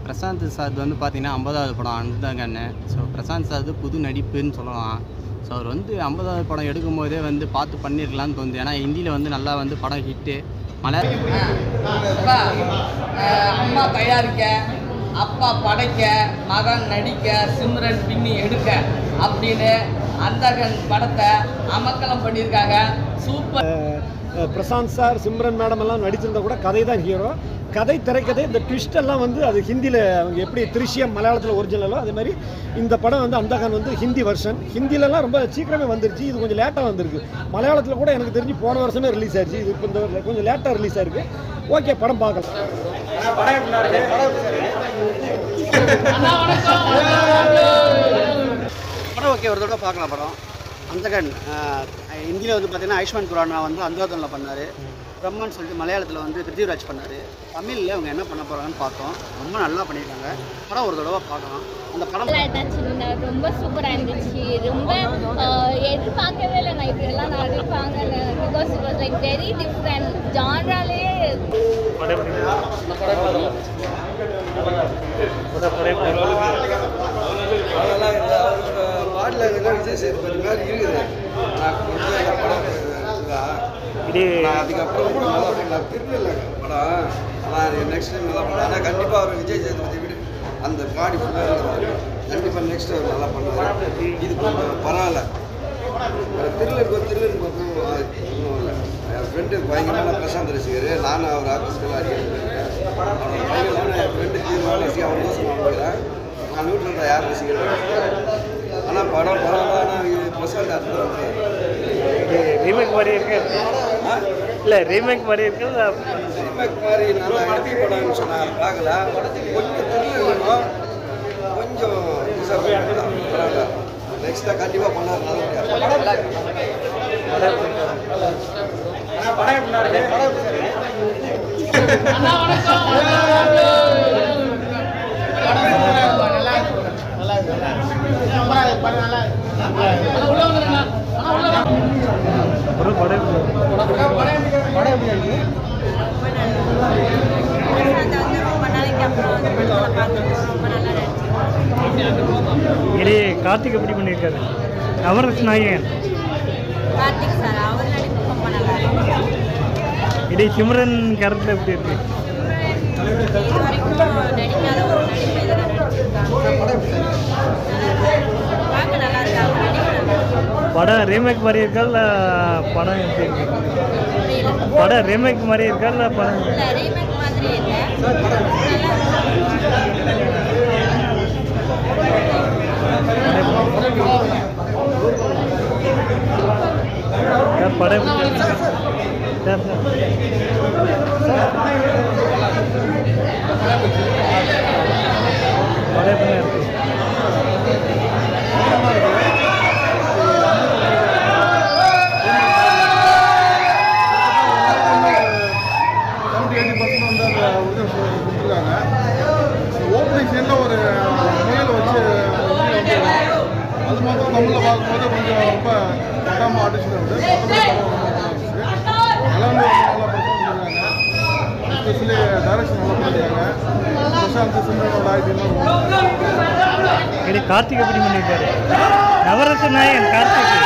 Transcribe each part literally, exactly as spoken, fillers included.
Prashanth sir வந்து பார்த்தீங்கன்னா ஐம்பதாவது படம் அந்தகன்னு. ஸோ பிரசாந்த் சார் புது நடிப்புன்னு சொல்லலாம். ஸோ அவர் வந்து ஐம்பதாவது படம் எடுக்கும்போதே வந்து பார்த்து பண்ணியிருக்கலான்னு தோணுது. ஏன்னா ஹிந்தியில் வந்து நல்லா வந்து படம் ஹிட்டு. மலை அம்மா தயாரிக்க, அப்பா படைக்க, மகன் நடிக்க, சிம்ரன் பின்னி எடுக்க அப்படின்னு அந்தகன் படத்தை அமக்கலம் பண்ணியிருக்காங்க. Super. Prashanth sir, Simran madam எல்லாம் நடிச்சிருந்தா கூட கதை தான் ஹீரோ. கதை திரைக்கதை இந்த ட்விஸ்ட் எல்லாம் வந்து அது ஹிந்தியில் அவங்க எப்படி திருஷ்யம் மலையாளத்தில் ஒரிஜினலோ அதே மாதிரி இந்த படம் வந்து அந்தகன் வந்து ஹிந்தி வெர்ஷன். ஹிந்திலலாம் ரொம்ப சீக்கிரமே வந்துருச்சு, இது கொஞ்சம் லேட்டாக வந்திருக்கு. மலையாளத்தில் கூட எனக்கு தெரிஞ்சு போன வருஷமே ரிலீஸ் ஆயிடுச்சு, இது இப்போ இந்த கொஞ்சம் லேட்டாக ரிலீஸ் ஆயிருக்கு. ஓகே, படம் பார்க்கலாம். படம் ஓகே, ஒரு தடவை பார்க்கலாம். படம் அந்தகன் ஹிந்தியில் வந்து பார்த்தீங்கன்னா ஆயுஷ்மான் குரானா வந்து அந்தோதனில் பண்ணார். பிரம்மன் சொல்லிட்டு மலையாளத்தில் வந்து பிருத்திவிராஜ் பண்ணார். தமிழில் அவங்க என்ன பண்ண போகிறாங்கன்னு பார்த்தோம். ரொம்ப நல்லா பண்ணியிருக்காங்க. படம் ஒரு தடவை பார்க்கலாம். அந்த படம் ரொம்ப சூப்பராக இருந்துச்சு. ரொம்ப எதிர்பார்க்கவே இல்லை நான் இப்படியெல்லாம் நடிப்பாங்க. Because it was like very different ஜான்ராலே. பாடல விஜய் சேதுபதி மாதிரி இருக்குது. அதுக்கப்புறம் திருநெல்லை படம் ஆனால் நெக்ஸ்ட் டைம் நல்லா பண்ணலாம். ஆனால் கண்டிப்பாக அவர் விஜய் சேதுபதி விட அந்த பாடி ஃபுல்லாக கண்டிப்பாக நெக்ஸ்ட் அவர் நல்லா பண்ணுவார். இது கொஞ்சம் பரவாயில்ல. திருநெல்வேலி திருநெல்வேலி பக்கம் ஒன்றும் இல்லை. என் ஃப்ரெண்டு பயங்கரமான பிரசாந்த் ரசிகர். நானும் அவர் ஆஃபீஸ்க்கெல்லாம் அறிவிக்கிறேன். என் ஃப்ரெண்டு தீர்மான ரசிகர் அவர் தோசை வாங்குகிறேன். நான் வீட்டில் தான் யார் ரசிக்கிறேன். ஆனால் படம் பரவாயில்ல. ஆனால் பிரசாந்த் அர்த்தம் ரீமேக் மாதிரி இருக்கு இல்லை, ரீமேக் மாதிரி இருக்கு. ரீமேக் மாதிரி நல்லா ஹெவி படம்னு சொன்னாங்க, பார்க்கல. கொஞ்சம் திரும்ப கொஞ்சம் பரவாயில்ல. நெக்ஸ்ட்டாக கண்டிப்பாக பண்ணார். இதே கார்த்திக் எப்படி பண்ணியிருக்காரு? நவரஸ் நாயகன் கார்த்திக் சார் அவர் நடிப்பு ரொம்ப நல்லா இருக்கு. இதே சிம்ரன் கேரக்டர் எப்படி இருக்கு? இது வரைக்கும் நடிக்காத ஒரு நடிப்பு இதில் நடிச்சிருக்காங்க. பார்க்க நல்லா இருக்காங்க. படம் ரீமேக் மாதிரி இருக்கா இல்லை படம் எப்படி இருக்கு? படம் ரீமேக் மாதிரி இருக்கா இல்லை படம் இல்லை ரீமேக் மாதிரி இல்லை. படம் படம் எப்படி இருக்கு? ஓப்பனிங் சீனில் ஒரு முயல் வச்சு அது மாத்திரம் தமிழில் பார்க்கும்போது கொஞ்சம் ரொம்ப கட்டாமல் ஆடிஷன் உண்டு. எல்லாமே நல்லா பர்ஃபார்ம் பண்ணியிருக்காங்க. எஸ்பெஷலி டைரக்ஷன் நல்லா பண்ணியிருக்காங்க. பிரசாந்த் சிம்ரனோட ஆயுதம் இது கார்த்திக் எப்படி பண்ணியிருக்காரு? நவரச நாயகன் கார்த்திக்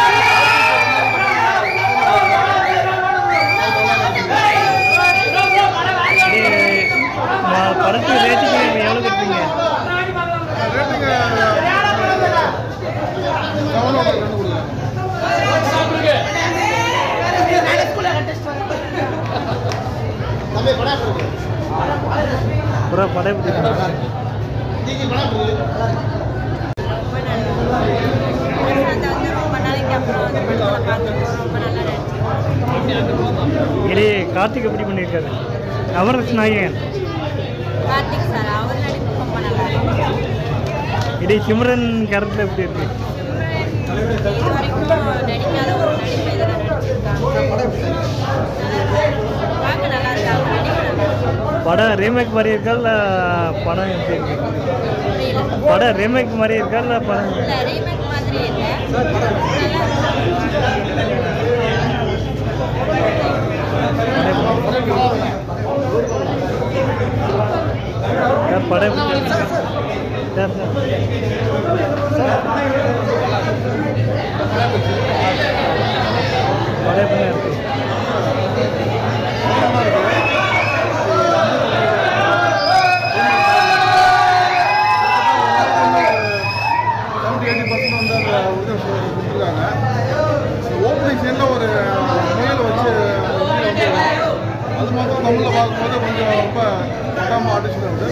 படத்துக்கு ரேட்டிங் எவ்வளோ கொடுப்பீங்க? படம் படம் இதே கார்த்திக் எப்படி பண்ணியிருக்காரு? நவரஸ் நாயகன் கார்த்திக் சார் அவர் நடிப்பு ரொம்ப நல்லா இருக்கு. இதே சிம்ரன் கேரக்டர் எப்படி இருக்கு? இது வரைக்கும் நடிக்காத ஒரு நடிப்பு இதில் நடிச்சிருக்காங்க. பார்க்க நல்லா இருக்காங்க. படம் ரீமேக் மாதிரி இருக்கா இல்லை படம் எப்படி இருக்கு? படம் ரீமேக் மாதிரி இருக்கா இல்லை படம் இல்லை ரீமேக் மாதிரி இல்லை. படம் எப்படி சார் சார் படம் எப்படி இருக்கு? எயிட்டி பர்சன்ட் வந்து அந்த இது கொடுத்துருக்காங்க. ஓப்பனிங் சீனில் ஒரு முயல் வச்சு வந்து அது மாத்திரம் தமிழில் பார்க்கும்போது கொஞ்சம் ரொம்ப பட்டாமல் அடிச்சுட்டு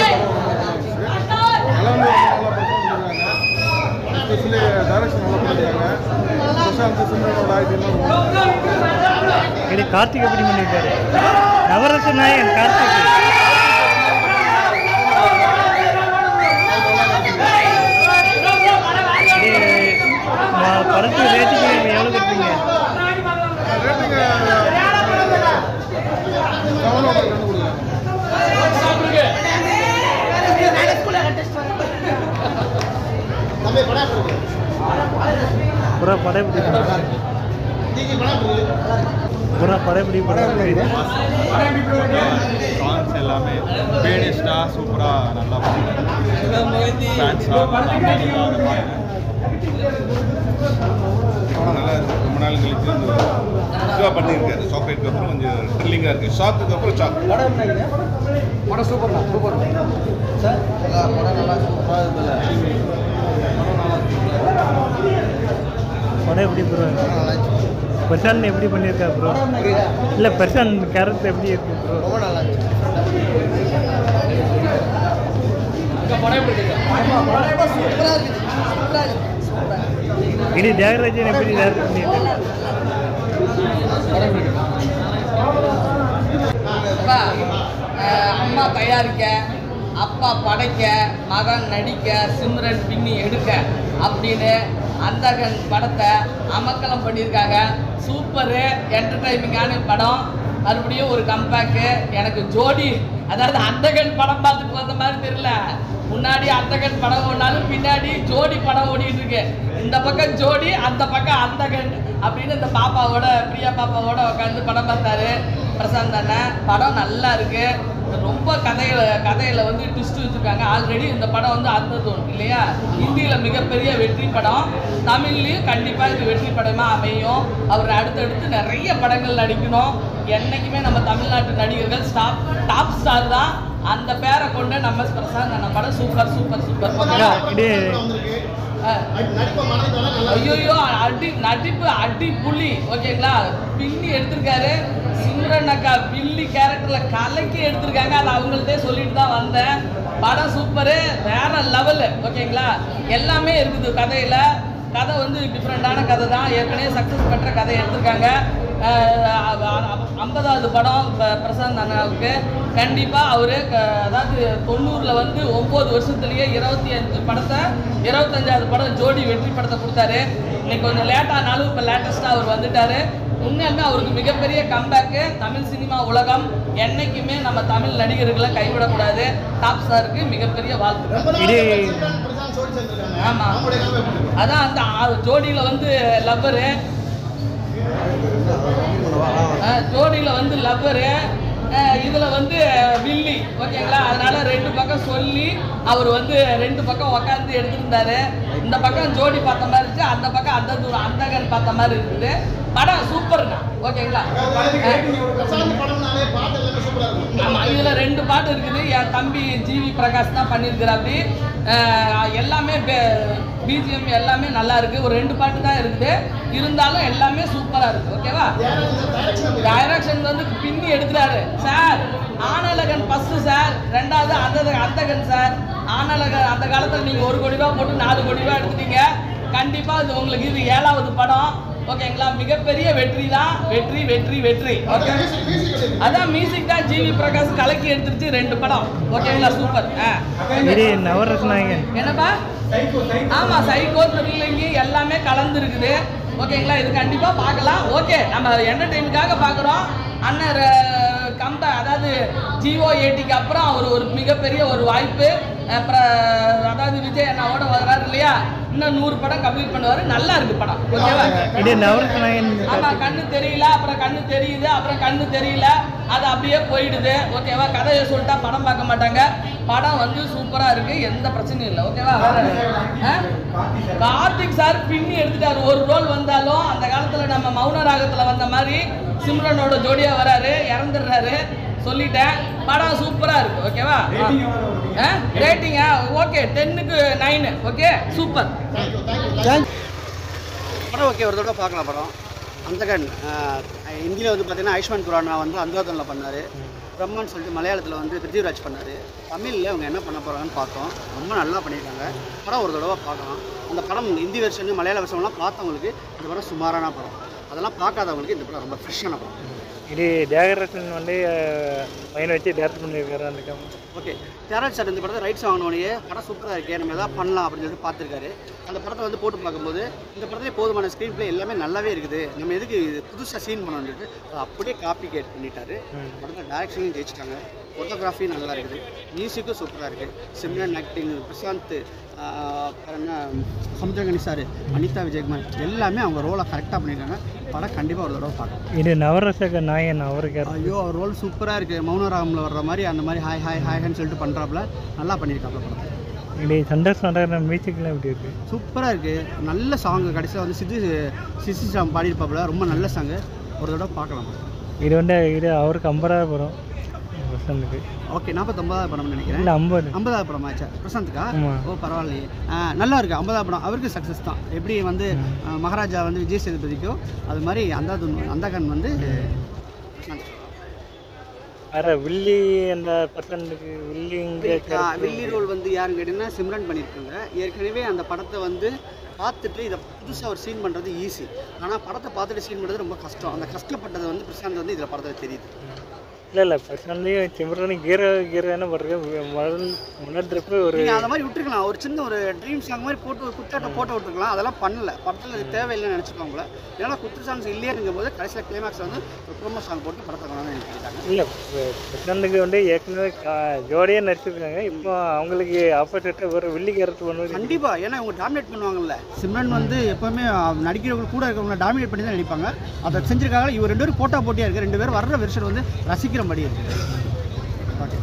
எல்லாமே நல்லா பர்ஃபார்ம் பண்ணிருக்காங்க. எஸ்பெஷலி டைரக்ஷன் நல்லா பண்ணியிருக்காங்க. பிரசாந்த் சிம்ரனோட ஆக்டிங்லாம் இது கார்த்திக் எப்படி பண்ணியிருக்காரு? நவரச நாயகன் கார்த்திக் படத்துக்கு ரேட்டிங் எவ்வளோ கொடுப்பீங்க? ரேட்டிங் செவனோட ரெண்டு கொடுங்க. புறா படைப்பிடி புறா படைப்பிடி படம் சாங்ஸ் எல்லாமே பேனிஸ்டாக சூப்பராக நல்லா டான்ஸாக நல்லா இருக்கு. ரொம்ப நாள் கழிச்சு வந்து இதுவாக பண்ணியிருக்காரு. சாக்லேட்டுக்கு அப்புறம் கொஞ்சம் த்ரில்லிங்காக இருக்குது. ஷாக்குக்கு அப்புறம் ஷாக். படம் சூப்பர் தான் சூப்பர் சார் படம் நல்லா சூப்பராக இருந்தது. படம் எப்படி ப்ரோ? பிரசாந்த் எப்படி பண்ணியிருக்கா ப்ரோ? இல்லை பிரசாந்த் கேரக்டர் எப்படி இருக்கு ப்ரோ? ரொம்ப நல்லா இருந்துச்சு. இது தியாகராஜன் எப்படி டேரக்ட் பண்ணியிருக்காரு? அப்பா, அஹ், அம்மா தயாரிக்க, அப்பா படைக்க, மகன் நடிக்க, சிம்ரன் பின்னி எடுக்க அப்படின்னு அந்தகன் படத்தை அமக்கலம் பண்ணியிருக்காங்க. சூப்பரு என்டர்டைனிங்கான படம். மறுபடியும் ஒரு கம்பேக்கு. எனக்கு ஜோடி, அதாவது அந்தகன் படம் பார்த்துட்டு வந்த மாதிரி தெரியல. முன்னாடி அந்தகன் படம் ஓடினாலும் பின்னாடி ஜோடி படம் ஓடிட்டு இருக்கு. இந்த பக்கம் ஜோடி, அந்த பக்கம் அந்தகன் அப்படின்னு இந்த பாப்பாவோட பிரியா பாப்பாவோட உட்காந்து படம் பார்த்தாரு பிரசாந்த் அண்ணன். படம் நல்லா இருக்கு. ரொம்ப கதையில கதையில வந்து ட்விஸ்ட் வச்சுருக்காங்க. ஆல்ரெடி இந்த படம் வந்து அந்த தோணும் இல்லையா, ஹிந்தியில் மிகப்பெரிய வெற்றி படம். தமிழ்லையும் கண்டிப்பாக இது வெற்றி படமாக அமையும். அவர் அடுத்தடுத்து நிறைய படங்கள் நடிக்கணும். என்றைக்குமே நம்ம தமிழ்நாட்டு நடிகர்கள் ஸ்டாப் டாப் ஸ்டார் தான். அந்த பேரை கொண்டு நம்ம பிரசாந்த் நம்ம படம் சூப்பர் சூப்பர் சூப்பர். ஐயோ அடி நடிப்பு அடி புள்ளி ஓகேங்களா. பின்னி எடுத்திருக்காரு சிம்ரன் அக்கா. பில்லி கேரக்டர்ல கலக்கி எடுத்திருக்காங்க. அது அவங்கள்ட்டே சொல்லிட்டு தான் வந்தேன். படம் சூப்பரு, வேற லெவலு ஓகேங்களா. எல்லாமே இருக்குது கதையில. கதை வந்து டிஃப்ரெண்டான கதை தான். ஏற்கனவே சக்ஸஸ் பெற்ற கதை எடுத்திருக்காங்க. ஐம்பதாவது படம் பிரசாந்த் அண்ணாவுக்கு. கண்டிப்பாக அவர் அதாவது தொண்ணூறில் வந்து ஒம்பது வருஷத்துலேயே இருபத்தி அஞ்சு படத்தை இருபத்தஞ்சாவது படம் ஜோடி வெற்றி படத்தை கொடுத்தாரு. இன்னைக்கு கொஞ்சம் லேட்டானாலும் இப்போ லேட்டஸ்ட்டாக அவர் வந்துட்டார். உண்மையாலுமே அவருக்கு மிகப்பெரிய கம்பேக்கு. தமிழ் சினிமா உலகம் என்னைக்குமே நம்ம தமிழ் நடிகர்களை கைவிடக்கூடாது. டாப் ஸ்டாருக்கு மிகப்பெரிய வாழ்த்து. ஆமாம், அதான் அந்த ஜோடியில் வந்து லவ்வரு ஜோடியில் வந்து லவ்வரு இதில் வந்து வில்லி ஓகேங்களா. அதனால ரெண்டு பக்கம் சொல்லி அவர் வந்து ரெண்டு பக்கம் உக்காந்து எடுத்துருந்தாரு. இந்த பக்கம் ஜோடி பார்த்த மாதிரி இருந்துச்சு, அந்த பக்கம் அந்த தூரம் அந்தகன் பார்த்த மாதிரி இருக்குது. படம் சூப்பர்ண்ணா ஓகேங்களா. ஆமாம், இதில் ரெண்டு பாட்டு இருக்குது. என் தம்பி ஜிவி பிரகாஷ் தான் பண்ணியிருக்கிறாப்படி. எல்லாமே பிஜிஎம் எல்லாமே நல்லா இருக்குது. ஒரு ரெண்டு பாட்டு தான் இருக்குது, இருந்தாலும் எல்லாமே சூப்பராக இருக்குது ஓகேவா. டைரக்ஷன் வந்து பின்னி எடுக்கிறாரு சார். ஆனலகன் ஃபஸ்ட்டு சார், ரெண்டாவது அந்த அந்தகன் சார். ஆனலகன் அந்த காலத்தில் நீங்கள் ஒரு கோடி ரூபா போட்டு நாலு கோடி ரூபா எடுத்துட்டீங்க. கண்டிப்பாக இது உங்களுக்கு இது ஏழாவது படம் ஓகேங்களா. மிகப்பெரிய வெற்றி தான். வெற்றி வெற்றி வெற்றி ஓகே. அதான் மியூசிக் தான் ஜிவி பிரகாஷ் கலக்கி எடுத்துருச்சு ரெண்டு படம் ஓகேங்களா. சூப்பர். நவரச நாயகன் என்னப்பா? ஆமா, சைக்கோ த்ரில்லிங்கு எல்லாமே கலந்து இருக்குது ஓகேங்களா. இது கண்டிப்பா பார்க்கலாம். ஓகே, நம்ம என்டர்டெயினுக்காக பார்க்குறோம். அண்ணன் கம்ப அதாவது ஜிஓ எயிட்டிக்கு அப்புறம் அவர் ஒரு மிகப்பெரிய ஒரு வாய்ப்பு. அப்புறம் அதாவது விஜய் அண்ணாவோட வர்றாரு இல்லையா, இன்னும் நூறு படம் கம்ப்ளீட் பண்ணுவாரு. நல்லா இருக்கு படம், ஓகேவா? இது நவரச நாயகன் ஆமா, கண்ணு தெரியல, அப்புறம் கண்ணு தெரியுது, அப்புறம் கண்ணு தெரியல, அது அப்படியே போயிடுது, ஓகேவா? கதையை சொல்லிட்டா படம் பார்க்க மாட்டாங்க. படம் வந்து சூப்பரா இருக்கு, எந்த பிரச்சனையும் இல்லை, ஓகேவா? கார்த்திக் சார் பின்னி எடுத்துட்டாரு. ஒரு ரோல் வந்தாலும் அந்த காலத்துல நம்ம மௌன ராகத்துல வந்த மாதிரி சிம்ரனோட ஜோடியா வராரு, இறந்துடுறாரு. சொல்லிட்டேன், படம் சூப்பரா இருக்கு, ஓகேவா? ரேட்டிங்கா ஓகே, டென்னுக்கு நைனு, ஓகே, சூப்பர். படம் ஓகே, ஒரு தடவை பார்க்கலாம் படம். அந்தகன் இந்தியில் வந்து பார்த்தீங்கன்னா ஆயுஷ்மான் குரானா வந்து அந்தோதனில் பண்ணார். பிரம்மன் சொல்லிட்டு மலையாளத்தில் வந்து பிருத்திவிராஜ் பண்ணார். தமிழில் அவங்க என்ன பண்ண போகிறாங்கன்னு பார்த்தோம். ரொம்ப நல்லா பண்ணியிருக்காங்க. படம் ஒரு தடவை பார்க்கலாம். அந்த படம் ஹிந்தி வெர்ஷன் மலையாள வெர்ஷன்லாம் பார்த்தவங்களுக்கு இந்த படம் சுமாரான படம். அதெல்லாம் பார்க்காதவங்களுக்கு இந்த படம் ரொம்ப ஃப்ரெஷ்ஷான படம். இது தியாகராஜன் வந்து பையனை வச்சு டேரக்ட் பண்ணியிருக்காரு அந்த கேம். ஓகே, தியாகராஜ் சார் இந்த படத்தை ரைட்ஸ் வாங்கினோடனே படம் சூப்பராக இருக்கே, நம்ம எதாவது பண்ணலாம் அப்படின்னு சொல்லிட்டு பார்த்துருக்காரு. அந்த படத்தை வந்து போட்டு பார்க்கும்போது இந்த படத்துலேயே போதுமான ஸ்க்ரீன் பிளே எல்லாமே நல்லாவே இருக்குது. நம்ம எதுக்கு புதுசாக சீன் பண்ண வந்துட்டு அதை அப்படியே காப்பி கேட் பண்ணிட்டாரு. படத்தில் டேரக்ஷனையும் ஜெயிச்சிட்டாங்க. ஃபோட்டோகிராஃபி நல்லா இருக்குது, மியூசிக்கும் சூப்பராக இருக்குது. சிம்ரன் ஆக்டிங், பிரசாந்த், என்ன சமுத்திரகனி சார், அனிதா விஜயகுமார் எல்லாமே அவங்க ரோலை கரெக்டாக பண்ணியிருக்காங்க. படம் கண்டிப்பாக ஒரு தடவை பார்க்கலாம். இது நவரசக நாயன் அவருக்கு. ஐயோ, அவர் ரோல் சூப்பராக இருக்குது. மௌனராகமில் வர்ற மாதிரி அந்த மாதிரி ஹாய் ஹாய் ஹாய்ன்னு சொல்லிட்டு பண்ணுறாப்புல நல்லா பண்ணியிருக்காப்புல படம். இது சந்தோஷ் நடக்கிற மியூசிக்லாம் எப்படி இருக்குது? சூப்பராக இருக்குது. நல்ல சாங்கு. கடைசியில் வந்து சித்து சிசி சாங் பாடியிருப்பாப்புல, ரொம்ப நல்ல சாங்கு. ஒரு தடவை பார்க்கலாம். இது வந்து இது அவருக்கு ஐம்பதாவது படம் பிரசாந்துக்கு. ஓகே, நாற்பத்தொம்பதாவது படம்னு நினைக்கிறேன். இல்லை ஐம்பது ஐம்பதாவது படம் ஆச்சா பிரசாந்துக்கா? ஓ பரவாயில்லையே, நல்லா இருக்குது. ஐம்பதாவது படம் அவருக்கு சக்ஸஸ் தான். எப்படி வந்து மகாராஜா வந்து விஜய் சேதுபதிக்கோ அது மாதிரி அந்த அந்தகன் வந்து பிரசாந்த். வேறு வில்லி அந்த பர்சனுக்கு வில்லிங்க வில்லி ரோல் வந்து யாருன்னு கேட்டிங்கன்னா சிம்ரன் பண்ணியிருக்காங்க. ஏற்கனவே அந்த படத்தை வந்து பார்த்துட்டு இதை புதுசாக ஒரு சீன் பண்ணுறது ஈஸி. ஆனால் படத்தை பார்த்துட்டு சீன் பண்ணுறது ரொம்ப கஷ்டம். அந்த கஷ்டப்பட்டது வந்து பிரசாந்த் வந்து இதில் படத்தில் தெரியுது. இல்லை இல்லை பர்சனலையும் சிம்ரனும் ஹீரோ ஹீரோன்னு போட்டிருக்கு. முதல் முன்னாடி ஒரு நீங்கள் அந்த மாதிரி விட்டுருக்கலாம். ஒரு சின்ன ஒரு ட்ரீம் சாங் மாதிரி போட்டு ஒரு குத்தாட்ட போட்டோ விட்டுருக்கலாம். அதெல்லாம் பண்ணல. படத்தில் அது தேவையில்லைன்னு நினச்சிக்கோங்களேன். ஏன்னா குத்து சாங்ஸ் இல்லையேங்கும் போது கடைசியில் கிளைமேக்ஸ் வந்து ஒரு ப்ரோமோ சாங் போட்டு படத்தை கொண்டாந்து நினைக்கிறாங்க. இல்லை பிரசாந்துக்கு வந்து ஏற்கனவே ஜோடியாக நடிச்சிருக்காங்க. இப்போ அவங்களுக்கு ஆப்போசிட்டாக ஒரு வில்லி கேரக்டர் பண்ணுவது கண்டிப்பாக. ஏன்னா இவங்க டாமினேட் பண்ணுவாங்கல்ல. சிம்ரன் வந்து எப்போவுமே நடிக்கிறவங்க கூட இருக்கிறவங்க டாமினேட் பண்ணி தான் நடிப்பாங்க. அதை செஞ்சிருக்காங்க. இவர் ரெண்டு பேரும் போட்டா போட்டியாக இருக்குது. ரெண்டு பேரும் வர்ற வெர்ஷன் வந்து ரசிக்கிற படி இருக்கு. ஓகே,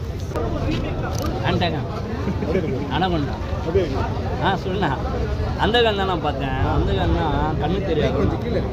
அண்டகன் அனகொண்டா ஆ சொல்லுண்ணா. அந்த கண் தான் நான் பார்த்தேன். அந்த கண்ணா கண்ணு தெரியாது,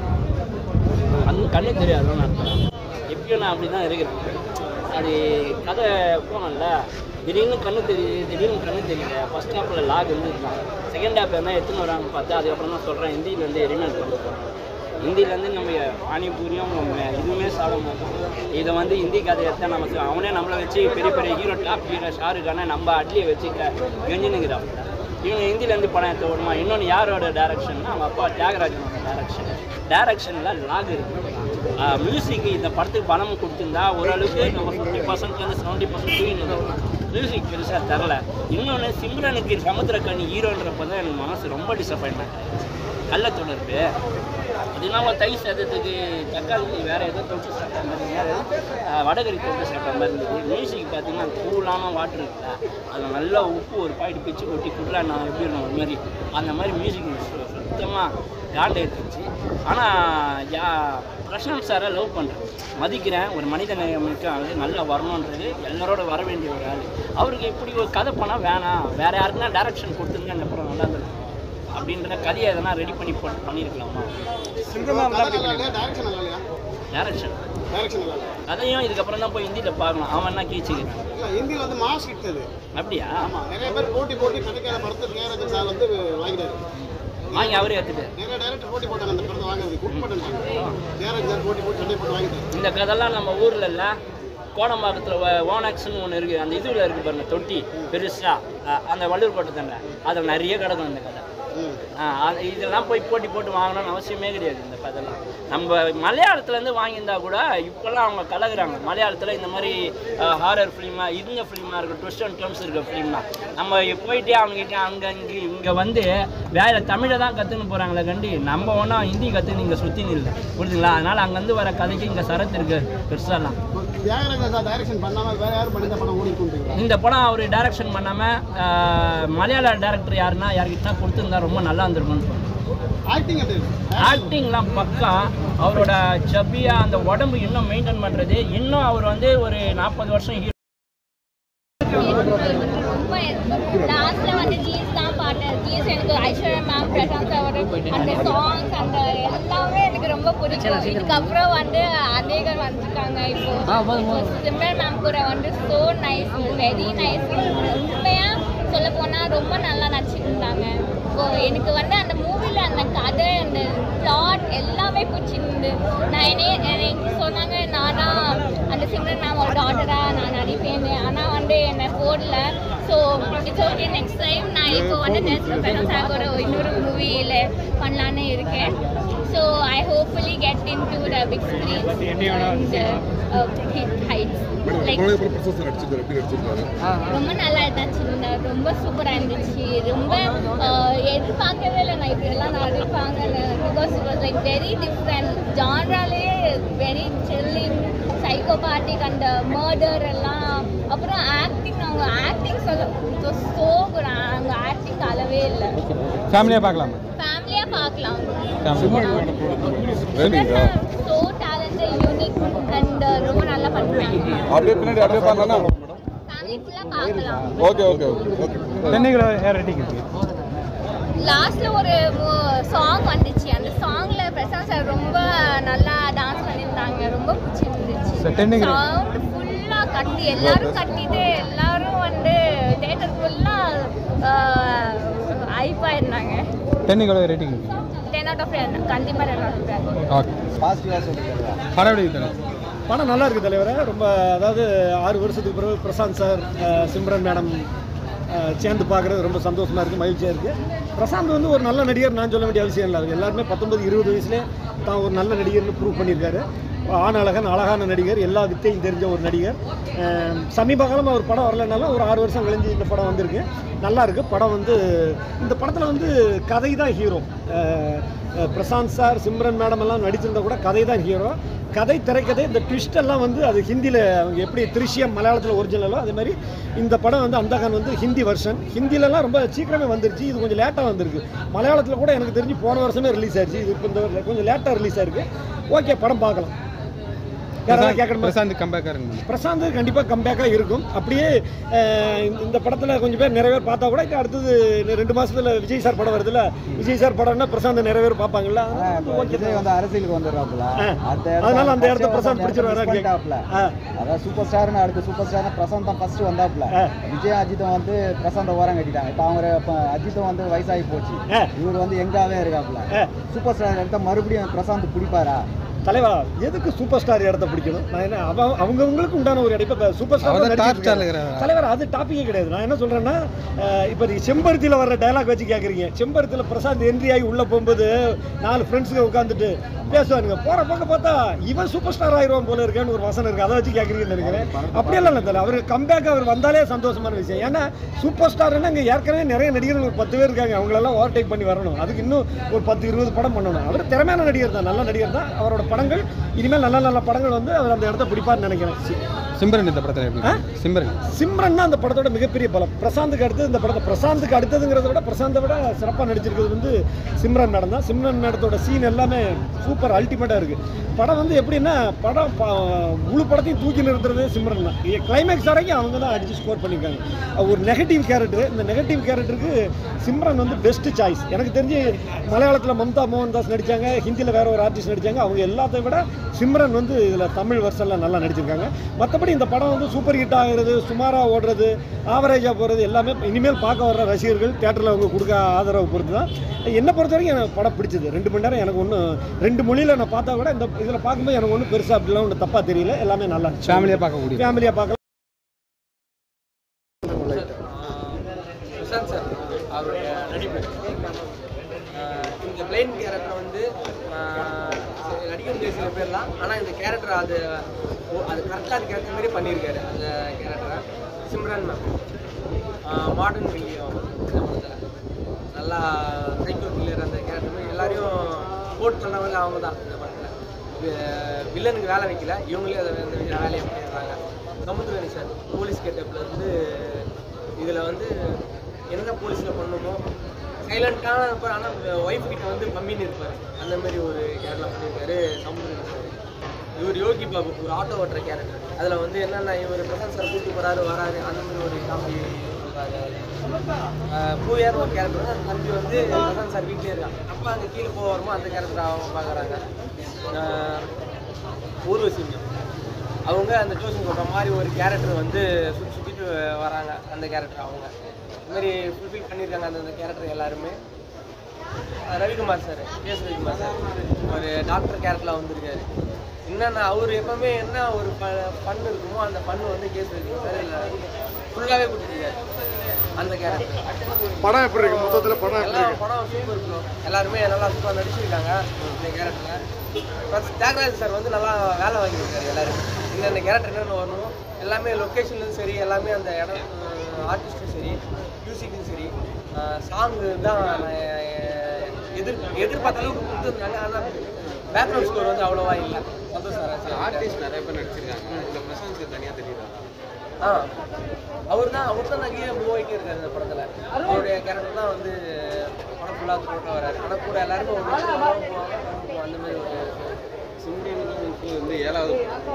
அந்த கண்ணு தெரியாதுன்னு அர்த்தம். எப்பயும் நான் அப்படி தான் இருக்கிறேன். அது கதை போனல, திடீர்னு கண்ணு தெரியுது, திடீர்னு கண்ணு தெரியல. ஃபஸ்ட் ஹாப்பில் லாக் வந்து இருக்கான். செகண்ட் ஹாப்பில் என்ன எத்தனை வரான்னு பார்த்தா அதுக்கப்புறம் தான் சொல்கிறேன் ஹிந்தியிலேருந்து ரீமேக் பண்ண போகிறேன். ஹிந்திலேருந்து நம்ம பானிபூரியும் இதுவுமே சாப்பிட மாட்டோம். இதை வந்து ஹிந்தி கதை எடுத்தால் நம்ம அவனே நம்மளை வச்சு பெரிய பெரிய ஹீரோ டாப் ஹீரோ ஷாருக்கான நம்ம அட்லியை வச்சு கெஞ்சினுங்கிறான். இவங்க ஹிந்திலேருந்து படம் எடுத்து விடுமா. இன்னொன்று யாரோட டேரக்ஷன்னா அவங்க அப்பா தியாகராஜனோட டேரக்ஷன். டேரக்ஷனில் லாக் இருக்குது. மியூசிக்கு இந்த படத்துக்கு பணம் கொடுத்துருந்தா ஓரளவுக்கு நம்ம ஃபிஃப்டி பர்சன்ட்லேருந்து செவன்ட்டி பர்சன்ட் தூக்கின்னு மியூசிக் பெருசாக தரல. இன்னொன்று சிம்ரனுக்கு சமுத்திரக்கனி ஹீரோன்றப்போ தான் எனக்கு மனசு ரொம்ப டிசப்பாயின்மெண்ட். கள்ள தொடர்பு அதுனா ஒரு தை சேதத்துக்கு தக்காளி வேறு ஏதோ தொட்டு சாப்பிட்ற மாதிரி, வேறு வடகறி தொட்டு சாப்பிட்ற மாதிரி இருந்தது. மியூசிக் பார்த்தீங்கன்னா கூலான வாட்டர் இருக்குல்ல, அதில் நல்லா உப்பு ஒரு பாயிண்ட் பிச்சு கொட்டி குடுறா நான் எப்படி இருக்கணும் ஒரு மாதிரி அந்த மாதிரி மியூசிக் சுத்தமாக காண்டை எடுத்துச்சு. ஆனால் யா பிரசாந்த் சாரை லவ் பண்ணுறேன், மதிக்கிறேன். ஒரு மனித நேயமிக்க ஆள், நல்லா வரணுன்றது எல்லாரோட வர வேண்டிய ஒரு ஆள். அவருக்கு இப்படி ஒரு கதை பண்ணால் வேணாம், வேறு யாருக்குன்னா டேரக்ஷன் கொடுத்துருங்க அந்த படம் நல்லா இருந்தது அப்படின்ற கதையை எதனா ரெடி பண்ணி பண்ணியிருக்கலாமா? டேரக்ஷன் அதையும் இதுக்கப்புறம் தான் போய் ஹிந்தியில் பார்க்கணும். அவன் என்ன கீச்சிக்கிறான் ஹிந்தியில் வந்து மாஸ் கிட்டது அப்படியா? ஆமாம், நிறைய பேர் போட்டி போட்டி கிடைக்காத படத்தை தியாகராஜன் சார் வந்து வாங்கிட்டாரு. வாங்கி அவரே எடுத்துட்டு நிறைய டேரக்டர் போட்டி போட்டாங்க அந்த படத்தை வாங்குறதுக்கு. குட் பட்டன் தியாகராஜன் சார் போட்டி போட்டு சண்டை போட்டு வாங்கிட்டாரு. இந்த கதைலாம் நம்ம ஊரில் இல்லை, கோடம்பாக்கத்தில் ஓனாக்ஸ்னு ஒன்று இருக்குது. அந்த இதுவில் இருக்குது பாருங்க, தொட்டி பெருசாக அந்த வள்ளூர் கோட்டை தானே, அதில் நிறைய கிடக்கும் இந்த கதை. இதெல்லாம் போய் போட்டி போட்டு வாங்கணும்னு அவசியமே கிடையாது. இந்த கதைலாம் நம்ம மலையாளத்துலேருந்து வாங்கியிருந்தா கூட இப்போல்லாம் அவங்க கலகுறாங்க. மலையாளத்தில் இந்த மாதிரி ஹாரர் ஃபிலிமாக இருந்த ஃபிலிமாக இருக்கும், ட்விஸ்ட் அண்ட் டர்ம்ஸ் இருக்க ஃபிலிம்னா நம்ம போயிட்டே அவங்ககிட்ட அங்கே இங்கே இங்கே வந்து வேறு தமிழை தான் கற்றுன்னு போகிறாங்களே கண்டி நம்ம ஒன்றா ஹிந்தி கற்றுன்னு இங்கே சுற்றின்னு இல்லை, புரிஞ்சுங்களா? அதனால் அங்கேருந்து வர கதைக்கு இங்கே சரத்து இருக்குது பெருசாலாம். தியாகராஜா சார் டைரக்ஷன் பண்ணாமல் வேறு யாரும் பண்ணி இந்த படம் ஓடிட்டு இந்த படம் அவர் டைரக்ஷன் பண்ணாமல் மலையாள டேரக்டர் யாருன்னா யார்கிட்ட கொடுத்துருந்தா ரொம்ப நல்லா இருந்திருக்கும்னு சொன்னேன். ஆக்டிங் அது ஆக்டிங்லாம் பக்கா. அவரோட சப்பியா அந்த உடம்பு இன்னும் மெயின்டைன் பண்ணுறது, இன்னும் அவர் வந்து ஒரு நாற்பது வருஷம் ஹீரோ. ரொம்ப லாஸ்ட்ல வந்து ஜீஸ் தான் பாட்டு. ஜீஸ் எனக்கு ஐஸ்வர்யா மேம் பிரசாந்த் அவர் அந்த சாங்ஸ் அந்த எல்லாமே எனக்கு ரொம்ப பிடிக்கும். இதுக்கப்புறம் வந்து அநேகர் வந்துருக்காங்க. இப்போ சிம்ரன் மேம் கூட வந்து ஸோ நைஸ், வெரி நைஸ். உண்மையாக சொல்ல போனால் ரொம்ப நல்லா நடிச்சிருந்தாங்க. இப்போ எனக்கு வந்து அந்த மூவியில் அந்த கதை அந்த பிளாட் எல்லாமே பிடிச்சிருந்து. நான் என்ன எனக்கு சொன்னாங்க நான் தான் அந்த சிம்ரன் மேம் ஒரு டாட்டராக நான் நடிப்பேன், ஆனால் வந்து என்னை போடல. So it's okay, next time நான் இப்போ வந்து நெக்ஸ்ட் சாகோட இன்னொரு மூவியில் பண்ணலான்னு இருக்கேன். So I hopefully get into the big screen and hit heights. Like ரொம்ப நல்லா நடிச்சிருந்தார், ரொம்ப சூப்பராக இருந்துச்சு. ரொம்ப எதிர்பார்க்கவே இல்லை நான் இப்படியெல்லாம் நடிப்பாங்கன்னு. Because it was like very different ஜான்ராலேயே, வெரி த்ரில்லிங், சைக்கோபாட்டிக் அந்த மர்டர் எல்லாம். அப்புறம் ஆக்டிங், அவங்க ஆக்டிங் சொல்ல ஸோ குட். அவங்க ஆக்டிங் அளவே இல்லை. ஃபேமிலியாக பார்க்கலாம், ஃபேமிலியாக பார்க்கலாம். ஸோ டேலண்டட், யூனிக் அண்ட் ரொம்ப நல்லா பண்ணுறாங்க. அப்படியே பின்னாடி அப்படியே பார்க்கலாம், ஃபேமிலி ஃபுல்லாக பார்க்கலாம். Okay okay okay. சென்னைக்குள்ள ஹேர் ரெட்டிங் லாஸ்ட்ல ஒரு சாங் வந்துச்சு. அந்த சாங்ல பிரசாந்த் சார் ரொம்ப நல்லா டான்ஸ் பண்ணியிருந்தாங்க, ரொம்ப பிடிச்சிருந்துச்சு. சவுண்ட் ஃபுல்லா கட்டி எல்லாரும் கட்டிட்டு எல்லாரும் வந்து தியேட்டர் ஃபுல்லா ஹைப்பா இருந்தாங்க. சென்னைக்குள்ள rating ten out of ten கண்டிப்பா ten out of ten. Okay. பாசிட்டிவா சொல்லுங்க. படம் எப்படி இருக்கு? படம் நல்லா இருக்குது தலைவரே. ரொம்ப அதாவது ஆறு வருஷத்துக்கு பிறகு பிரசாந்த் சார் சிம்ரன் மேடம் சேர்ந்து பார்க்குறது ரொம்ப சந்தோஷமாக இருக்குது, மகிழ்ச்சியாக இருக்குது. பிரசாந்த் வந்து ஒரு நல்ல நடிகர் நான் சொல்ல வேண்டிய அவசியம் இல்லை. எல்லாருமே பத்தொன்பது இருபது வயசுலேயே தான் ஒரு நல்ல நடிகர்னு ப்ரூவ் பண்ணியிருக்காரு. ஆண் அழகன், அழகான நடிகர், எல்லா வித்தையும் தெரிஞ்ச ஒரு நடிகர். சமீப காலமாக ஒரு படம் வரலைனாலும் ஒரு ஆறு வருஷம் கழிஞ்சு இந்த படம் வந்திருக்கு. நல்லா இருக்குது படம். வந்து இந்த படத்தில் வந்து கதை தான் hero. Prashanth sir Simran madam எல்லாம் நடிச்சிருந்தா கூட கதை தான் ஹீரோ. கதை திரைக்கதை இந்த ட்விஸ்ட் எல்லாம் வந்து அது ஹிந்தியில் அவங்க எப்படி திருஷ்யம் மலையாளத்தில் ஒரிஜினலோ அதே மாதிரி இந்த படம் வந்து அந்தகன் வந்து ஹிந்தி வெர்ஷன். ஹிந்திலலாம் ரொம்ப சீக்கிரமே வந்துருச்சு, இது கொஞ்சம் லேட்டாக வந்திருக்கு. மலையாளத்தில் கூட எனக்கு தெரிஞ்சு போன வருஷமே ரிலீஸ் ஆயிடுச்சு, இது இப்போ இந்த கொஞ்சம் லேட்டாக ரிலீஸ் ஆயிருக்கு. ஓகே, படம் பார்க்கலாம். பிரசாந்த் கம்பேக்காக இருக்கும். பிரசாந்த் கண்டிப்பாக கம்பேக்காக இருக்கும். அப்படியே இந்த படத்தில் கொஞ்சம் பேர் நிறைய பேர் பார்த்தா கூட அடுத்தது ரெண்டு மாதத்தில் விஜய் சார் படம் வருதுல்ல, விஜய் சார் படம்னா பிரசாந்த் நிறைய பேர் பார்ப்பாங்கல்ல. ஓகே, வந்து அரசியலுக்கு வந்துடுறாப்புல, அதனால அந்த இடத்த பிரசாந்த் பிடிச்சிருவாரு. அதான் சூப்பர் ஸ்டார்னு அடுத்து சூப்பர் ஸ்டார்னு பிரசாந்த் தான் ஃபர்ஸ்ட் வந்தாப்புல. விஜய் அஜித்தும் வந்து பிரசாந்த் ஓரம் கட்டிட்டாங்க. இப்போ அவங்க அஜித்தும் வந்து வயசாகி போச்சு, இவர் வந்து எங்காவே இருக்காப்புல. சூப்பர் ஸ்டார் எடுத்த மறுபடியும் பிரசாந்த் பிடிப்பாரா? தலைவா, எதுக்கு சூப்பர் ஸ்டார் இடத்த பிடிக்கணும்? நான் என்ன அவங்கவுங்களுக்கு உண்டான ஒரு இடம். இப்போ சூப்பர் ஸ்டார் தலைவர் அது டாப்பிக்கே கிடையாது. நான் என்ன சொல்கிறேன்னா, இப்போ நீங்கள் செம்பருத்தியில் வர்ற டைலாக் வச்சு கேட்குறீங்க. செம்பருத்தியில் பிரசாந்த் என்ட்ரி ஆகி உள்ளே போகும்போது நாலு ஃப்ரெண்ட்ஸுங்க உட்காந்துட்டு பேசுவானுங்க. போகிற பக்கம் பார்த்தா இவன் சூப்பர் ஸ்டார் ஆயிடுவான் போல இருக்கேன்னு ஒரு வசனம் இருக்குது. அதை வச்சு கேட்குறீங்கன்னு நினைக்கிறேன். அப்படியெல்லாம் இல்லை தலை, அவர் கம்பேக் அவர் வந்தாலே சந்தோஷமான விஷயம். ஏன்னா சூப்பர் ஸ்டார்னா இங்கே ஏற்கனவே நிறைய நடிகர்கள் ஒரு பத்து பேர் இருக்காங்க, அவங்களெல்லாம் ஓவர்டேக் பண்ணி வரணும். அதுக்கு இன்னும் ஒரு பத்து இருபது படம் பண்ணணும். அவர் திறமையான நடிகர் தான், நல்ல நடிகர் தான். அவரோட படங்கள் இனிமேல் நல்ல நல்ல படங்கள் வந்து அவர் அந்த இடத்த பிடிப்பார்னு நினைக்கிறேன். சிம்ரன் இந்த படத்தில் சிம்ரன் சிம்ரன் தான் அந்த படத்தோட மிகப்பெரிய பலம். பிரசாந்துக்கு அடுத்தது இந்த படத்தை பிரசாந்துக்கு அடுத்ததுங்கிறத விட பிரசாந்தை விட சிறப்பாக நடிச்சிருக்கிறது வந்து சிம்ரன் மேடம் தான். சிம்ரன் மேடத்தோட சீன் எல்லாமே சூப்பர் அல்டிமேட்டாக இருக்குது. படம் வந்து எப்படின்னா, படம் முழு படத்தையும் தூக்கி நிறுத்துறது சிம்ரன் தான். கிளைமேக்ஸ் வரைக்கும் அவங்க தான் அடித்து ஸ்கோர் பண்ணியிருக்காங்க. ஒரு நெகட்டிவ் கேரக்டர், இந்த நெகட்டிவ் கேரக்டருக்கு சிம்ரன் வந்து பெஸ்ட்டு சாய்ஸ். எனக்கு தெரிஞ்சு மலையாளத்தில் மம்தா மோகன்தாஸ் நடித்தாங்க, ஹிந்தியில் வேற ஒரு ஆர்டிஸ்ட் நடித்தாங்க. அவங்க எல்லாத்தையும் விட சிம்ரன் வந்து இதில் தமிழ் வெர்ஷனில் நல்லா நடிச்சிருக்காங்க. மற்றபடி இந்த படம் வந்து சூப்பர் ஹிட் ஆகிறது, சுமாராக ஓடுறது, ஆவரேஜாக போகிறது எல்லாமே இனிமேல் பார்க்க வர்ற ரசிகர்கள் தேட்டரில் அவங்க கொடுக்க ஆதரவு பொறுத்து தான். என்னை பொறுத்த வரைக்கும் எனக்கு படம் பிடிச்சது. ரெண்டு மணி நேரம் எனக்கு ஒன்றும் ரெண்டு மொழியில் நான் பார்த்தா கூட இந்த இதில் பார்க்கும்போது எனக்கு ஒன்றும் பெருசாக அப்படிலாம் ஒன்றும் தப்பாக தெரியல. எல்லாமே நல்லா ஃபேமிலியாக பார்க்கக்கூடிய ஃபேமிலியாக பார்க்கலாம். பிரசாந்த் சார் அவருடைய நடிப்பு, இந்த பிளைன் கேரக்டர் வந்து நடிக்க முடியாது சில பேர்லாம், ஆனால் இந்த கேரக்டர் அது அது கரெக்டாக அது கேரக்டர் மாதிரி பண்ணியிருக்காரு. அந்த கேரக்டரை சிம்ரன் மேம் மாடர்ன் வில்லியம் இந்த படத்தில் நல்லா சைக்கோ கில்லர் அந்த கேரக்டர் மாதிரி எல்லாரையும் போட்டு சொன்னவங்க அவங்க தான். இந்த படத்தில் வில்லனுக்கு வேலை வைக்கல, இவங்களே அதை வேலையை சமுத்திரகனி சார் போலீஸ் கெட்டப்பில் வந்து இதில் வந்து என்ன போலீஸில் பண்ணணுமோ சைலண்ட்டான இருப்பார், ஆனால் ஒய்ஃப் கிட்ட வந்து மம்மின்னு இருப்பார். அந்த மாதிரி ஒரு கேரக்டர் பண்ணியிருக்காரு சமுத்திரகனி சார். இவர் யோகி பாபு ஒரு ஆட்டோ ஓட்டுற கேரக்டர். அதில் வந்து என்னென்ன இவர் பிரசாந்த் சார் கூப்பிட்டு போகிறாரு வராரு அந்த மாதிரி ஒரு காமெடி சொல்கிறாரு. பூயார் ஒரு கேரக்டர் வந்து அந்த தம்பி வந்து பிரசாந்த் சார் வீட்டிலே இருக்காங்க. அப்போ அங்கே கீழே போக வருமோ அந்த கேரக்டர் அவங்க பார்க்குறாங்க. ஊர்வசிங்க அவங்க அந்த ஜோசியம் சொல்கிற மாதிரி ஒரு கேரக்டர் வந்து சுற்றி சுற்றிட்டு வராங்க. அந்த கேரக்டர் அவங்க இந்த மாதிரி ஃபுல்ஃபில் பண்ணியிருக்காங்க அந்த கேரக்டர் எல்லாருமே. Ravikumar sir, S Ravikumar sir ஒரு டாக்டர் கேரக்டரில் வந்திருக்காரு. என்னென்ன அவர் எப்பவுமே என்ன ஒரு ப பண்ணு இருக்குமோ அந்த பண்ணு வந்து கேஸ் ரவிக்குமார் சார் இல்லை ஃபுல்லாகவே கொடுத்துருக்காரு அந்த கேரக்டர். படம் எப்படி இருக்கு மொத்தத்தில்? படம் எல்லாம் படம் சூப்பர் இருக்கும். எல்லாருமே நல்லா சூப்பராக நடிச்சிருக்காங்க இந்த கேரக்டரில். ப்ளஸ் தியாகராஜ் சார் வந்து நல்லா வேலை வாங்கியிருக்காரு எல்லாருமே. என்னென்ன கேரக்டர் என்னென்ன வரணும் எல்லாமே லொக்கேஷன்லும் சரி, எல்லாமே அந்த இடம் ஆர்டிஸ்ட்டும் சரி, மியூசிக்கும் சரி, சாங்கு தான் எதிர் எதிர்பார்த்த அளவுக்கு கொடுத்துருந்தாங்க. ஆனால் பேக்ரவுண்ட் ஸ்கோர் வந்து அவ்வளோவா இல்லை. சந்தோஷ் சார் ஆர்டிஸ்ட் நிறைய பேர் நடிச்சிருக்காங்க. இந்த பிரசாந்த் சார் தனியாக தெரியுதா? ஆ அவர் தான் அவர் தான் நிறைய மூவ் ஆகிட்டே இருக்காரு இந்த படத்தில். அவருடைய கேரக்டர் தான் வந்து படம் ஃபுல்லாக போட்டு வராரு. ஆனால் கூட எல்லாருமே ஒரு அந்த மாதிரி ஒரு சிம்ரனுக்கு வந்து ஏழாவது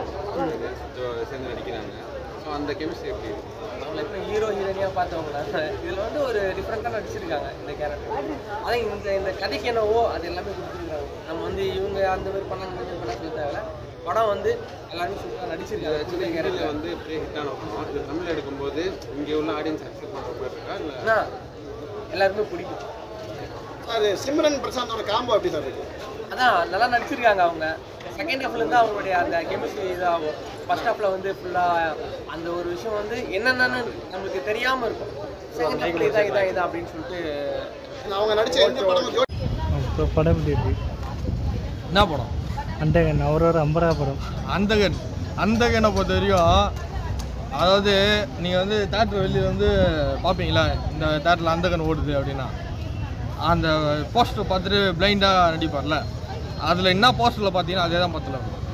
சேர்ந்து நடிக்கிறாங்க. ஸோ அந்த கெமிஸ்ட்ரி எப்படி இருக்கு? அவங்களை இப்போ ஹீரோ ஹீரோனியாக பார்த்தவங்கள இதில் வந்து ஒரு டிஃப்ரெண்ட்டாக நடிச்சிருக்காங்க இந்த கேரக்டர். அதான் இந்த இந்த கதைக்கு என்னவோ அது எல்லாமே கொடுத்துருக்காங்க. நம்ம வந்து இவங்க அந்த மாதிரி பண்ண அந்த மாதிரி பண்ண சொல்ல தேவை. படம் வந்து எல்லாருமே சூப்பராக நடிச்சிருக்காங்க. சின்ன கேரக்டர் வந்து இப்படியே ஹிட்டான படம் தமிழ் எடுக்கும்போது இங்கே உள்ள ஆடியன்ஸ் அக்செப்ட் பண்ணுற மாதிரி இருக்கா இல்லை எல்லாருமே பிடிக்கும் சார்? சிம்ரன் பிரசாந்தோட காம்போ எப்படி சார் இருக்கு? அதான் நல்லா நடிச்சிருக்காங்க அவங்க. செகண்ட் ஹாஃப்லேருந்து அவங்களுடைய அந்த கெமிஸ்ட்ரி இதாகும். ஃபர்ஸ்ட் ஹாஃபில் வந்து ஃபுல்லாக அந்த ஒரு விஷயம் வந்து என்னென்னு நம்மளுக்கு தெரியாமல் இருக்கும். செகண்ட் ஹாஃபில் இதான் இதான் இதான் அப்படின்னு சொல்லிட்டு அவங்க நடிச்ச எந்த படம் இப்போ படம் எப்படி இருக்கு? என்ன படம்? அந்தகன். அவரோட அம்பரா படம் அந்தகன். அந்தகனை பொறுத்த வரைக்கும் அதாவது நீங்கள் வந்து தேட்டர் வெளியில் வந்து பார்ப்பீங்களா, இந்த தேட்டரில் அந்தகன் ஓடுது அப்படின்னா அந்த போஸ்டர் பார்த்துட்டு பிளைண்டாக நடிப்பார்ல, அதில் என்ன போஸ்டரில் பார்த்தீங்கன்னா அதே தான் பத்தில் இருக்கும்.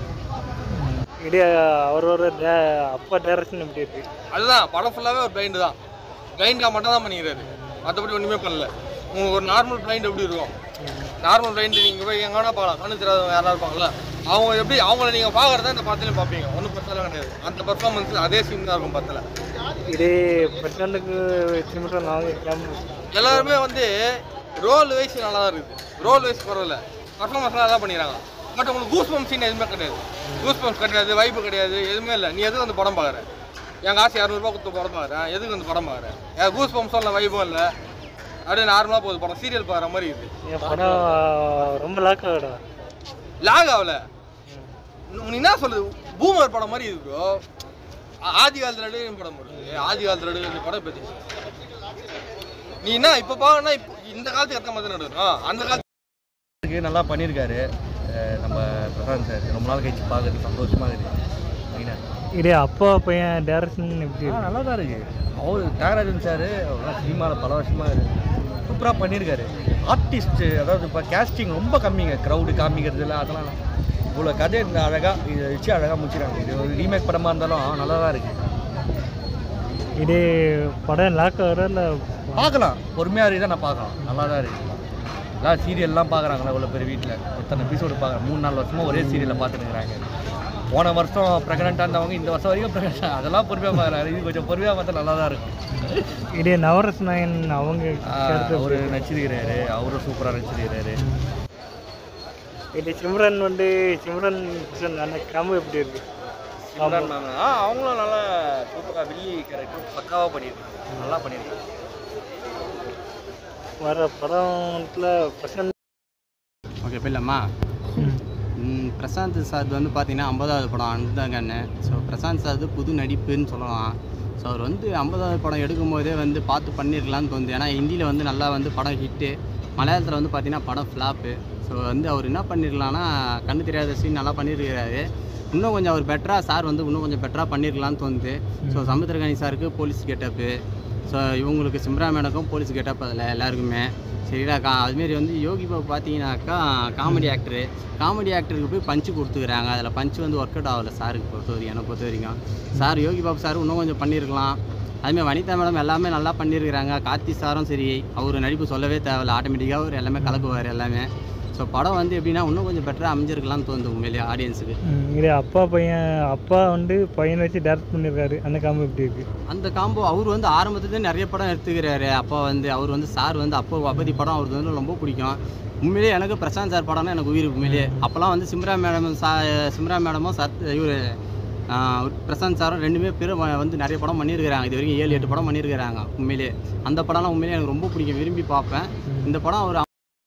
இதே அவரோட அப்பா டைரக்ஷன் எப்படி இருக்கு? அதுதான் படம் ஃபுல்லாகவே ஒரு பிளைண்டு தான். பிளைண்டாக மட்டும் தான் பண்ணிக்கிறாரு, மற்றபடி ஒன்றுமே பண்ணல. உங்களுக்கு ஒரு நார்மல் பிளைண்ட் எப்படி இருக்கும்? நார்மல் பிளைண்டு நீங்கள் போய் எங்கே வேணால் பார்க்கலாம். கண்ணு தெரியாதவங்க யாராக இருப்பாங்கல்ல, அவங்க எப்படி அவங்கள நீங்கள் பார்க்குறதா இந்த படத்துலையும் பார்ப்பீங்க. ஒன்றும் பிரச்சனை கிடையாது. அந்த பர்ஃபார்மன்ஸ் அதே சீன் தான் இருக்கும் படத்தில். இதே பிரசாந்துக்கு சிம்ரன் அவங்க எல்லாருமே வந்து ரோல் வைஸ் நல்லா தான் இருக்குது. ரோல் வைஸ் பரவாயில்ல, பர்ஃபார்மன்ஸ் நல்லா தான் பண்ணிடுறாங்க. பட் உங்களுக்கு கூஸ் பம்ப் சீன் எதுவுமே கிடையாது. கூஸ் பம்ப்ஸ் கிடையாது, வைப்பு கிடையாது, எதுவுமே இல்லை. நீ எதுக்கு வந்து படம் பார்க்குறேன்? என் காசு இரநூறுபா கொடுத்து படம் பார்க்குறேன், எதுக்கு வந்து படம் பார்க்குறேன்? என் கூஸ் பம்ப்ஸும் இல்லை, வைப்பும் இல்லை, அப்படியே நார்மலாக போகுது படம். சீரியல் பார்க்குற மாதிரி இருக்குது படம். ரொம்ப லாக் ஆகடா. லாக் ஆகல. நீ என்ன சொல்லுது? பூமர் படம் மாதிரி இது ப்ரோ. ஆதி காலத்தில் நடுவு படம் போடுது. ஆதி காலத்தில் நடுவு இந்த படம் பற்றி நீ என்ன இப்போ பார்க்கணும்னா இப்போ இந்த காலத்துக்கு ஏற்ற மாதிரி நடுவோம். அந்த காலத்துக்கு நல்லா பண்ணியிருக்காரு நம்ம பிரசாந்த் சார். ரொம்ப நாள் கழிச்சு பார்க்கறது சந்தோஷமாக இருக்குது. இதே அப்பா பையன் டைரக்ஷன் எப்படி? நல்லா தான் இருக்குது. அவர் தியாகராஜன் சார் சினிமாவில் பல வருஷமாக இருக்குது, சூப்பராக பண்ணியிருக்காரு. ஆர்டிஸ்ட்டு அதாவது இப்போ கேஸ்டிங் ரொம்ப கம்மிங்க. க்ரௌடு காமிக்கிறது இல்லை, அதெல்லாம் இவ்வளோ கதை இந்த அழகாக இதை வச்சு அழகாக முடிச்சிடாங்க. இது ஒரு ரீமேக் படமாக இருந்தாலும் நல்லா தான் இருக்குது. இதே படம் லாக் ஆகிற இல்லை பார்க்கலாம், பொறுமையாக இருக்குது, நான் பார்க்கலாம், நல்லா தான் இருக்குது. எல்லாம் சீரியல்லாம் பார்க்குறாங்களா இவ்வளோ பேர் வீட்டில் எத்தனை எபிசோடு பார்க்குறேன். மூணு நாலு வருஷமாக ஒரே சீரியலில் பார்த்துட்டுருக்குறாங்க. போன வருஷம் ப்ரெக்னெண்ட்டாக இருந்தவங்க இந்த வருஷம் வரைக்கும் ப்ரெக்னெண்ட், அதெல்லாம் பொறுமையாக பார்க்குறாரு. இது கொஞ்சம் பொறுமையாக பார்த்தா நல்லா தான் இருக்கும். இதே நவரஸ் நாயன் அவங்க அவர் நடிச்சிருக்கிறாரு, அவரும் சூப்பராக நடிச்சிருக்கிறாரு. இது சிம்ரன் வந்து சிம்ரன் அந்த காம்போ எப்படி இருக்கு? சிம்ரன் மேம் ஆ அவங்களும் நல்லா சூப்பராக வில்லி கேரக்டர் பக்காவாக பண்ணியிருக்காங்க, நல்லா பண்ணியிருக்காங்க. வர படத்தில் பிரசாந்த் ஓகே போயிடலாமா? பிரசாந்த் சார் வந்து பார்த்தீங்கன்னா ஐம்பதாவது படம் அந்தகன்னு. ஸோ பிரசாந்த் சார் புது நடிப்புன்னு சொல்லலாம். ஸோ அவர் வந்து ஐம்பதாவது படம் எடுக்கும்போதே வந்து பார்த்து பண்ணியிருக்கலான்னு தோணுது. ஏன்னா ஹிந்தியில் வந்து நல்லா வந்து படம் ஹிட்டு, மலையாளத்தில் வந்து பார்த்தீங்கன்னா படம் ஃப்ளாப்பு. ஸோ வந்து அவர் என்ன பண்ணியிருக்கலாம்னா கண்ணு தெரியாத சீன் நல்லா பண்ணியிருக்கிறாரு. இன்னும் கொஞ்சம் அவர் பெட்டராக சார் வந்து இன்னும் கொஞ்சம் பெட்டராக பண்ணியிருக்கலான்னு தோணுது. ஸோ சமுத்திரகனி சாருக்கு போலீஸ் கெட்டப்பு, ஸோ இவங்களுக்கு சிம்ரா மேடக்கும் போலீஸ் கெட்டப் அதில் எல்லாருக்குமே சரிடா. கா அதுமாரி வந்து யோகி பாபு பார்த்தீங்கன்னாக்கா காமெடி ஆக்டரு காமெடி ஆக்டருக்கு போய் பஞ்சு கொடுத்துக்கிறாங்க. அதில் பஞ்சு வந்து ஒர்க் அவுட் ஆகலை சாருக்கு பொறுத்த வரைக்கும். என்னை பொறுத்த வரைக்கும் சார் யோகி பாபு சார் இன்னும் கொஞ்சம் பண்ணியிருக்கலாம். அதுமாதிரி வனிதா மேடம் எல்லாமே நல்லா பண்ணியிருக்கிறாங்க. கார்த்தி சாரும் சரி, அவர் நடிப்பு சொல்லவே தேவையில்லை, ஆட்டோமேட்டிக்காக அவர் எல்லாமே கலக்குவார் எல்லாமே. ஸோ படம் வந்து எப்படின்னா இன்னும் கொஞ்சம் பெட்டராக அமைஞ்சிருக்கலாம்னு தோணுது உண்மையிலேயே ஆடியன்ஸுக்கு. இதே அப்பா பையன் அப்பா வந்து பையனை வச்சு டேரக்ட் பண்ணியிருக்காரு, அந்த காம்போ எப்படி இருக்குது? அந்த காம்போ அவர் வந்து ஆரம்பத்துலேருந்து நிறைய படம் எடுத்துக்கிறாரு. அப்பா வந்து அவர் வந்து சார் வந்து அப்போ அப்பதி படம் அவருக்கு வந்து ரொம்ப பிடிக்கும். உண்மையிலேயே எனக்கு பிரசாந்த் சார் படம்னா எனக்கு உயிர் உண்மையிலேயே. அப்போல்லாம் வந்து சிம்ரா மேடம் சா சிம்ரா மேடமும் சத் இவர் பிரசாந்த் சாரும் ரெண்டுமே பேர் வந்து நிறைய படம் பண்ணியிருக்கிறாங்க. இது வரைக்கும் ஏழு எட்டு படம் பண்ணியிருக்கிறாங்க. உண்மையிலேயே அந்த படம்லாம் உண்மையிலேயே எனக்கு ரொம்ப பிடிக்கும், விரும்பி பார்ப்பேன். இந்த படம் அவர்